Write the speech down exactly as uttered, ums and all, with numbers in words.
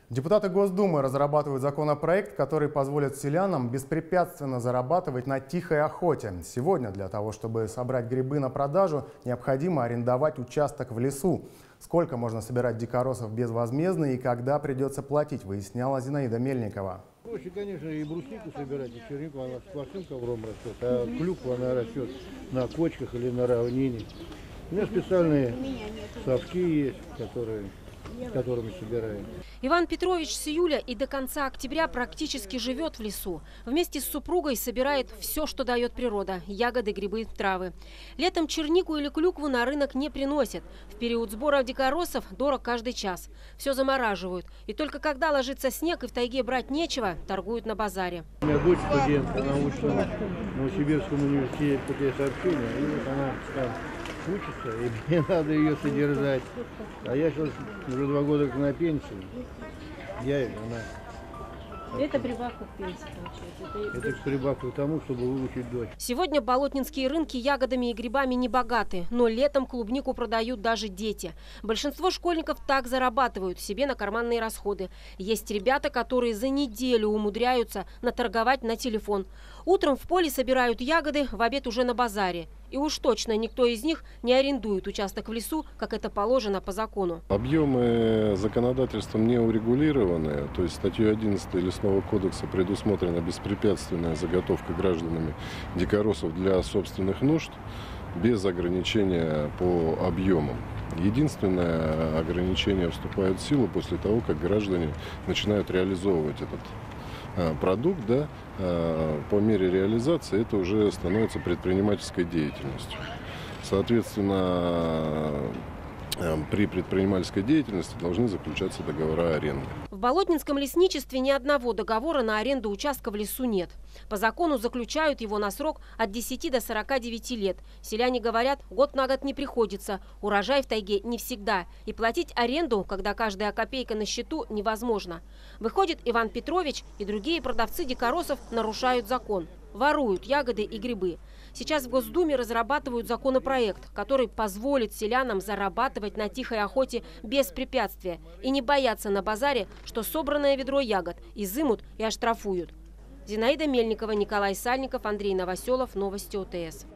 Депутаты Госдумы разрабатывают законопроект, который позволит селянам беспрепятственно зарабатывать на тихой охоте. Сегодня для того, чтобы собрать грибы на продажу, необходимо арендовать участок в лесу. Сколько можно собирать дикоросов безвозмездно и когда придется платить, выясняла Зинаида Мельникова. Проще, конечно, и бруснику собирать, и чернику, она сплошным ковром растет, а клюква она растет на кочках или на равнине. У меня специальные совки есть, которые, которыми собираем. Иван Петрович с июля и до конца октября практически живет в лесу. Вместе с супругой собирает все, что дает природа – ягоды, грибы, травы. Летом чернику или клюкву на рынок не приносят. В период сбора дикоросов дорог каждый час. Все замораживают. И только когда ложится снег и в тайге брать нечего, торгуют на базаре. У меня дочь студентка, она учится в Новосибирском университете путесообщения, и вот она там учится, и мне надо ее содержать. А я сейчас уже два года как на пенсии. Я и она. Это прибавка к пенсии, получается? Это, Это прибавка к тому, чтобы выучить дочь. Сегодня болотнинские рынки ягодами и грибами не богаты, но летом клубнику продают даже дети. Большинство школьников так зарабатывают себе на карманные расходы. Есть ребята, которые за неделю умудряются наторговать на телефон. Утром в поле собирают ягоды, в обед уже на базаре. И уж точно никто из них не арендует участок в лесу, как это положено по закону. Объемы законодательством не урегулированы. То есть статьей одиннадцатой Лесного кодекса предусмотрена беспрепятственная заготовка гражданами дикоросов для собственных нужд без ограничения по объемам. Единственное ограничение вступает в силу после того, как граждане начинают реализовывать этот продукт, да, по мере реализации это уже становится предпринимательской деятельностью. Соответственно, при предпринимательской деятельности должны заключаться договора аренды. В болотнинском лесничестве ни одного договора на аренду участка в лесу нет. По закону заключают его на срок от десяти до сорока девяти лет. Селяне говорят, год на год не приходится. Урожай в тайге не всегда. И платить аренду, когда каждая копейка на счету, невозможно. Выходит, Иван Петрович и другие продавцы дикоросов нарушают закон. Воруют ягоды и грибы. Сейчас в Госдуме разрабатывают законопроект, который позволит селянам зарабатывать на тихой охоте без препятствия и не бояться на базаре, что собранное ведро ягод изымут и оштрафуют. Зинаида Мельникова, Николай Сальников, Андрей Новоселов. Новости ОТС.